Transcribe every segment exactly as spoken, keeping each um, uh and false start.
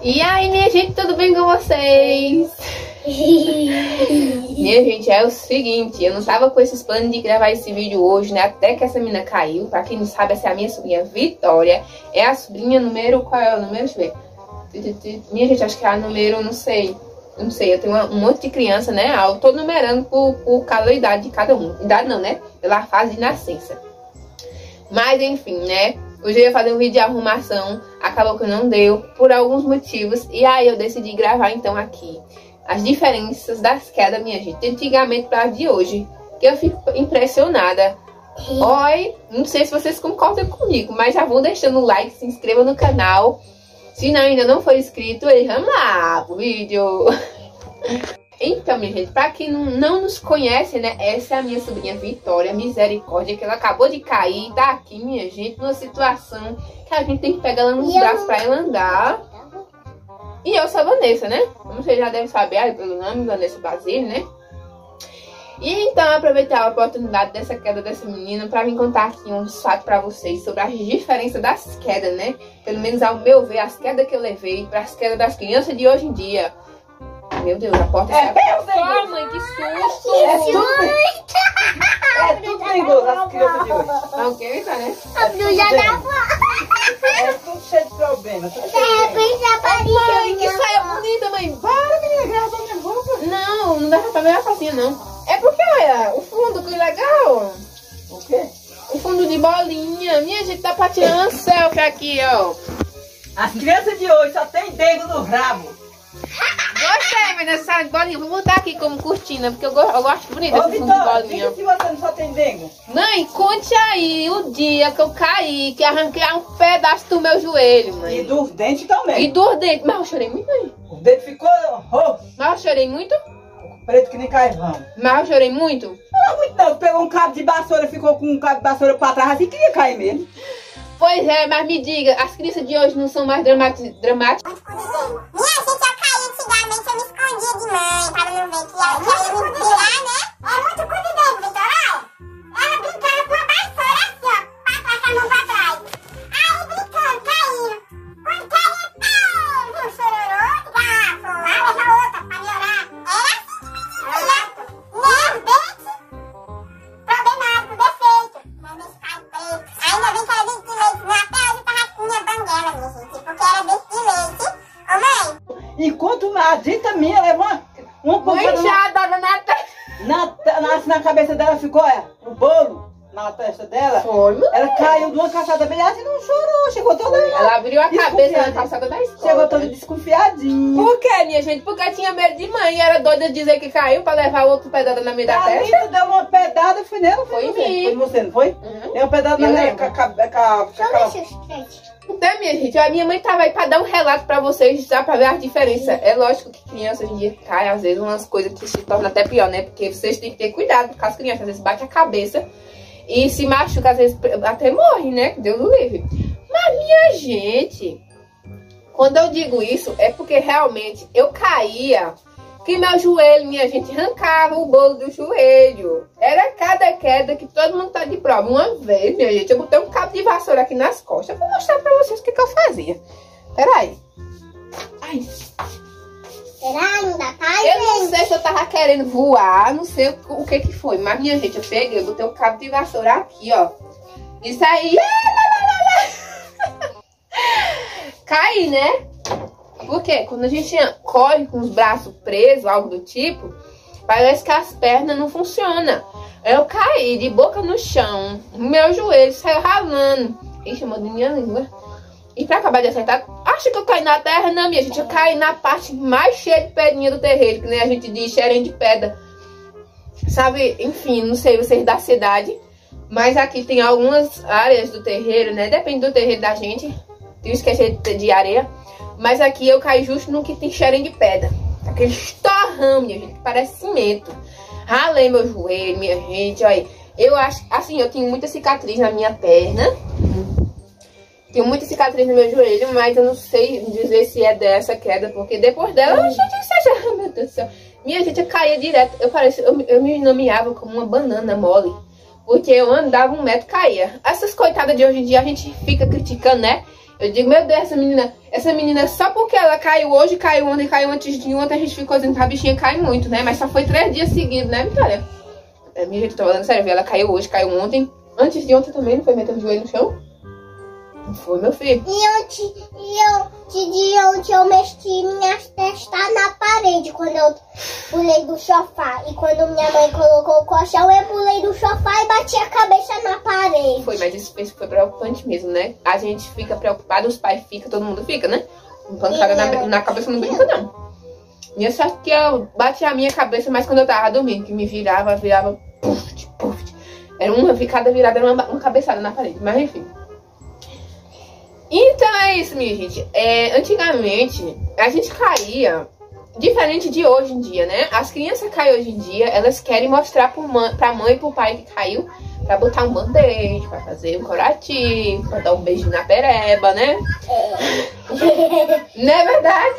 E aí, minha gente, tudo bem com vocês? Minha gente, é o seguinte, eu não tava com esses planos de gravar esse vídeo hoje, né? Até que essa menina caiu. Pra quem não sabe, essa é a minha sobrinha Vitória. É a sobrinha número... Qual é o número? Deixa eu ver. Minha gente, acho que é a número... Não sei. Não sei, eu tenho uma, um monte de criança, né? Eu tô numerando por, por cada idade de cada um. Idade não, né? Pela fase de nascença. Mas, enfim, né? Hoje eu ia fazer um vídeo de arrumação, acabou que não deu, por alguns motivos. E aí eu decidi gravar então aqui as diferenças das quedas, minha gente, antigamente para de hoje. Que eu fico impressionada. Oi, não sei se vocês concordam comigo, mas já vão deixando o like, se inscreva no canal. Se não, ainda não for inscrito, aí vamos lá pro vídeo. Então, minha gente, pra quem não, não nos conhece, né, essa é a minha sobrinha Vitória, misericórdia, que ela acabou de cair, tá aqui, minha gente, numa situação que a gente tem que pegar ela nos braços pra ela andar. E eu sou a Vanessa, né? Como vocês já devem saber aí pelo nome, Vanessa Basile, né? E então, aproveitar a oportunidade dessa queda dessa menina pra vir contar aqui uns fatos pra vocês sobre as diferenças das quedas, né? Pelo menos ao meu ver, as quedas que eu levei para as quedas das crianças de hoje em dia. Meu Deus, a porta é, está... Oh, mãe, que susto! É tudo, é tudo perigoso as crianças de hoje. É o que, tá, né? É tudo, já é tudo cheio de problemas. De repente apareceu. Mãe, que saia bonita, mãe. Para, menina, grava minha roupa. Não, não dá pra ver a facinha, não. É porque, olha, o fundo, que legal. O quê? O fundo de bolinha. Minha gente, dá pra tirar um selfie aqui, ó. As crianças de hoje só tem dedo no rabo. Gostei, mas essa bolinha, vou botar aqui como cortina, porque eu, go eu gosto bonito desse fundo de bolinha. Se você não só tem dengo. Mãe, conte aí o dia que eu caí, que arranquei um pedaço do meu joelho, mãe. E dos dentes também. E dos dentes. Mas eu chorei muito, mãe. O dente ficou roxo. Mas eu chorei muito. Preto que nem carvão. Mas eu chorei muito. Não, muito não. Pegou um cabo de vassoura, ficou com um cabo de vassoura pra trás assim, queria cair mesmo. Pois é, mas me diga, as crianças de hoje não são mais dramáticas? dramáticas? Minha gente, eu caí antigamente, eu me escondia de mãe, pra não ver que ela ia me virar, né? É muito cuidado, Vitória. Ela brincava com a vassoura assim, ó, pra trás, com a mão pra trás. Aí brincando, caindo. Quando caía, pau, viu, chororô, garfo, aí leva outra pra melhorar. Era assim, né? Nervo, dente, problemático, defeito. Meu dente cai preto. Ainda bem que era dente de leite, não, até hoje eu tava com minha banguela, minha gente, porque era dente de leite. Ô, mãe. Enquanto a dita minha levou uma, uma manchada na, na testa. Na, na, na cabeça dela ficou é, o bolo na testa dela. Foi, ela caiu de uma calçada bem assim, não chorou, chegou toda. Ela abriu a cabeça na calçada da escola. Chegou toda desconfiadinha. Por que, minha gente? Porque tinha medo de mãe e era doida de dizer que caiu pra levar outro pedaço na meio da a testa. Anitta deu uma pedada, foi nela, foi, foi você? Mim. Foi você, não foi? Uhum. Deu uma pedada na minha cabeça. Então, minha gente, a minha mãe tava aí pra dar um relato pra vocês, já pra ver as diferenças. É lógico que criança hoje em dia cai, às vezes, umas coisas que se tornam até pior, né? Porque vocês têm que ter cuidado com as crianças, às vezes bate a cabeça e se machuca, às vezes até morre, né? Deus o livre. Mas, minha gente, quando eu digo isso, é porque realmente eu caía, que meu joelho, minha gente, arrancava o bolo do joelho. Era cada queda que todo mundo tá de prova. Uma vez, minha gente, eu botei um cabo de vassoura aqui nas costas. Eu vou mostrar pra vocês o que, que eu fazia. Peraí. Ai. Será? Não dá paz, Eu não sei se eu tava querendo voar, não sei o, o que que foi. Mas, minha gente, eu peguei, eu botei um cabo de vassoura aqui, ó. Isso aí. Caí, né? Porque quando a gente corre com os braços presos, algo do tipo, parece que as pernas não funcionam. Eu caí de boca no chão, meu joelho saiu ralando. Ih, chamou de minha língua. E pra acabar de acertar, acho que eu caí na terra, não, minha gente. Eu caí na parte mais cheia de pedrinha do terreiro, que nem a gente diz, cheirinho de pedra. Sabe, enfim, não sei vocês da cidade, mas aqui tem algumas áreas do terreiro, né? Depende do terreiro da gente. Tem uns que é cheio de areia. Mas aqui eu caí justo no que tem cheirinho de pedra. Aquele estorrão, minha gente, que parece cimento. Ralei meu joelho, minha gente, olha aí. Eu acho, assim, eu tenho muita cicatriz na minha perna. Tenho muita cicatriz no meu joelho, mas eu não sei dizer se é dessa queda, porque depois dela, hum. gente, seja, meu Deus do céu. Minha gente, eu caía direto. Eu, parecia, eu, eu me nomeava como uma banana mole. Porque eu andava um metro e caía. Essas coitadas de hoje em dia a gente fica criticando, né? Eu digo, meu Deus, essa menina, essa menina, só porque ela caiu hoje, caiu ontem, caiu antes de ontem, a gente ficou dizendo que a bichinha cai muito, né? Mas só foi três dias seguidos, né, Vitória? É, minha gente, eu tô falando sério, ela caiu hoje, caiu ontem. Antes de ontem também, não foi metendo o joelho no chão? Não foi, meu filho? E antes, e antes de ontem eu mexi minhas testas na parede quando eu pulei do sofá. E quando minha mãe colocou o colchão, eu pulei do sofá e bati a cabeça na parede. Foi, mas isso, isso foi preocupante mesmo, né? A gente fica preocupado, os pais ficam, todo mundo fica, né? Um pancada na, na cabeça não brinca, não. Minha sorte que eu bati a minha cabeça, mas quando eu tava dormindo, que me virava, virava, puf, puf. Era uma ficada virada, era uma, uma cabeçada na parede, mas enfim. Então é isso, minha gente. É, antigamente, a gente caía diferente de hoje em dia, né? As crianças caem hoje em dia, elas querem mostrar pro mãe, pra mãe e pro pai que caiu, pra botar um band-aid, pra fazer um curativo, pra dar um beijo na pereba, né? Não é verdade?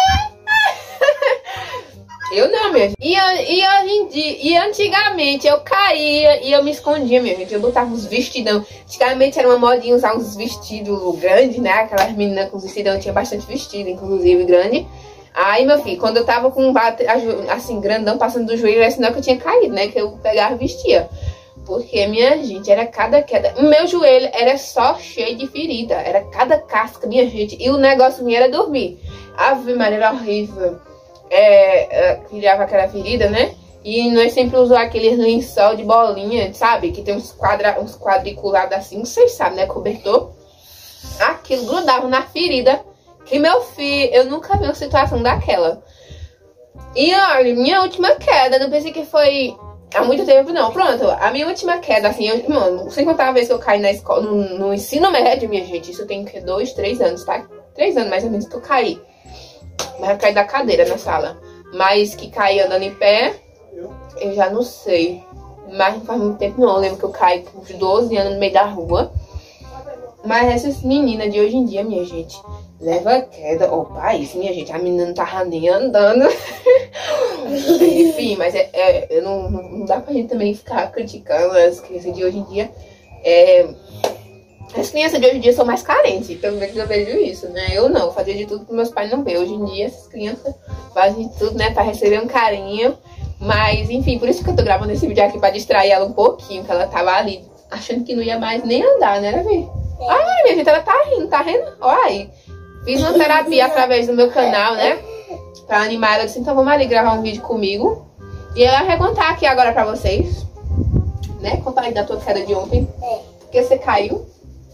Eu não, minha gente. E, e hoje em dia, e antigamente eu caía e eu me escondia, minha gente. Eu botava uns vestidão. Antigamente era uma modinha usar uns vestidos grandes, né? Aquelas meninas com vestidão, eu tinha bastante vestido, inclusive, grande. Aí, meu filho, quando eu tava com um bate, assim, grandão, passando do joelho, era sinal que eu tinha caído, né? Que eu pegava e vestia. Porque, minha gente, era cada queda. O meu joelho era só cheio de ferida. Era cada casca, minha gente. E o negócio minha era dormir. Ave Maria, era horrível. É, é, criava aquela ferida, né? E nós sempre usamos aquele lençol de bolinha, sabe? Que tem uns, quadra, uns quadriculados assim, vocês sabem, né? Cobertor. Aquilo grudava na ferida. Que, meu filho, eu nunca vi uma situação daquela. E olha, minha última queda, não pensei que foi há muito tempo, não. Pronto, a minha última queda, assim, eu, mano, sem contar a vez que eu caí na escola, no, no ensino médio, minha gente. Isso tem que dois, três anos, tá? Três anos mais ou menos que eu caí. Mas eu caí da cadeira na sala. Mas que caí andando em pé, eu já não sei. Mas não faz muito tempo não. Eu lembro que eu caí com uns doze anos no meio da rua. Mas essas meninas de hoje em dia, minha gente, leva queda. Opa, isso, minha gente. A menina não tava nem andando. Enfim, mas é, é, não, não dá pra gente também ficar criticando as crianças de hoje em dia. É... As crianças de hoje em dia são mais carentes, então eu vejo isso, né? Eu não, fazia de tudo que meus pais não veem. Hoje em dia essas crianças fazem de tudo, né, pra receber um carinho. Mas, enfim, por isso que eu tô gravando esse vídeo aqui, pra distrair ela um pouquinho, que ela tava ali achando que não ia mais nem andar, né, Davi? Ai, minha gente, ela tá rindo, tá rindo? Olha aí. Fiz uma terapia através do meu canal, né? Pra animar ela, disse, então vamos ali gravar um vídeo comigo. E ela vai contar aqui agora pra vocês, né? Contar aí da tua queda de ontem. Porque você caiu.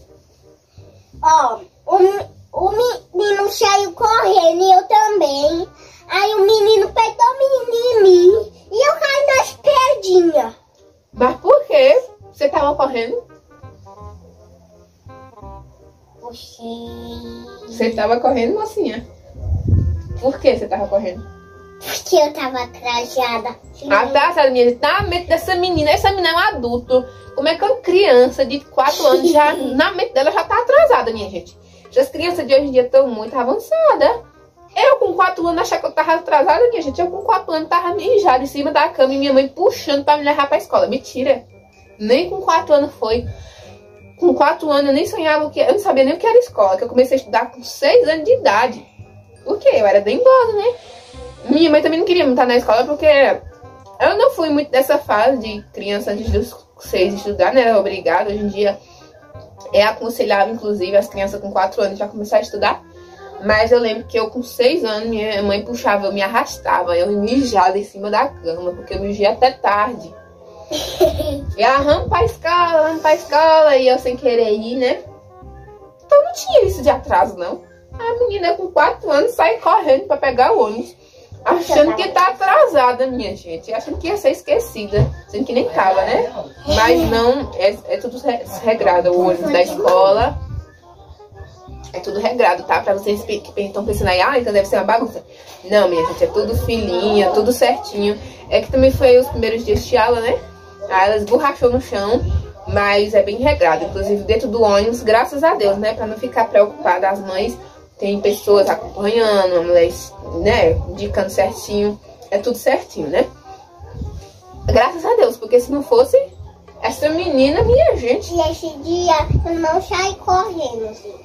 Ó, oh, o, o menino saiu correndo e eu também. Aí o menino pegou o menino em mim e eu caí nas pedrinhas. Mas por quê? Você tava correndo? Você... Você tava correndo, mocinha? Por que você tava correndo? Porque eu tava atrasada. Atrasada, minha gente. Na mente dessa menina, essa menina é um adulto. Como é que uma criança de quatro anos já, na mente dela já tá atrasada, minha gente? As crianças de hoje em dia estão muito avançadas. Eu com quatro anos achava que eu tava atrasada, minha gente. Eu com quatro anos tava mijada em cima da cama e minha mãe puxando pra me levar pra escola. Mentira. Nem com quatro anos foi. Com quatro anos eu nem sonhava o que... Eu não sabia nem o que era escola. Que eu comecei a estudar com seis anos de idade. Por quê? Eu era dengosa, né? Minha mãe também não queria me estar na escola porque eu não fui muito dessa fase de criança antes dos seis estudar, né? Era obrigada. Hoje em dia é aconselhável, inclusive, as crianças com quatro anos já começar a estudar. Mas eu lembro que eu com seis anos, minha mãe puxava, eu me arrastava, eu mijava em cima da cama, porque eu mijei até tarde. E ela, vamos pra escola, vamos pra escola, e eu sem querer ir, né? Então não tinha isso de atraso, não. A menina com quatro anos sai correndo pra pegar o ônibus, achando que tá atrasada, minha gente. Achando que ia ser esquecida, sendo que nem tava, né? Mas não, é, é tudo regrado. O ônibus da escola é tudo regrado, tá? Pra vocês que estão pensando aí, ah, então deve ser uma bagunça. Não, minha gente, é tudo filinha, tudo certinho. É que também foi os primeiros dias de aula, né? Aí ela esborrachou no chão, mas é bem regrado. Inclusive dentro do ônibus, graças a Deus, né? Pra não ficar preocupada, as mães, tem pessoas acompanhando, mulheres, né? Indicando certinho. É tudo certinho, né? Graças a Deus, porque se não fosse essa menina, minha gente... E esse dia eu não saí correndo, gente.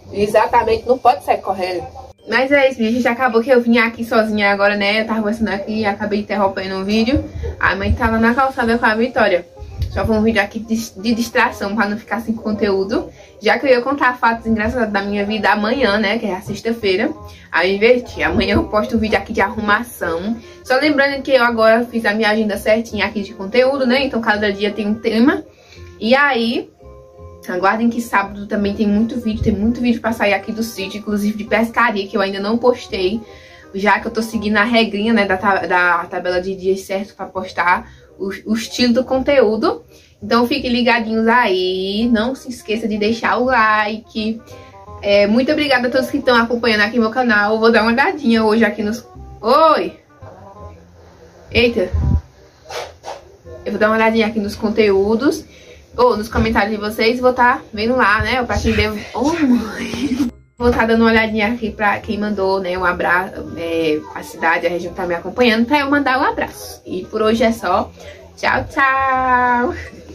Exatamente, não pode sair correndo. Mas é isso, minha gente, acabou que eu vim aqui sozinha agora, né? Eu tava conversando aqui e acabei interrompendo o vídeo. A mãe tava na calçada com a Vitória. Só foi um vídeo aqui de, de distração pra não ficar sem conteúdo. Já que eu ia contar fatos engraçados da minha vida amanhã, né? Que é a sexta-feira. Aí eu inverti. Amanhã eu posto um vídeo aqui de arrumação. Só lembrando que eu agora fiz a minha agenda certinha aqui de conteúdo, né? Então cada dia tem um tema. E aí, aguardem que sábado também tem muito vídeo. Tem muito vídeo pra sair aqui do sítio. Inclusive de pescaria, que eu ainda não postei. Já que eu tô seguindo a regrinha, né? Da, da tabela de dias certos pra postar. O, o estilo do conteúdo. Então fiquem ligadinhos aí. Não se esqueça de deixar o like. É, muito obrigada a todos que estão acompanhando aqui meu canal. Vou dar uma olhadinha hoje aqui nos... Oi! Eita! Eu vou dar uma olhadinha aqui nos conteúdos. Ou nos comentários de vocês. Vou estar tá vendo lá, né? Pra quem deu... Oh, mãe! Vou estar tá dando uma olhadinha aqui pra quem mandou, né? Um abraço. É, a cidade, a região tá me acompanhando. Pra eu mandar um abraço. E por hoje é só. Tchau, tchau!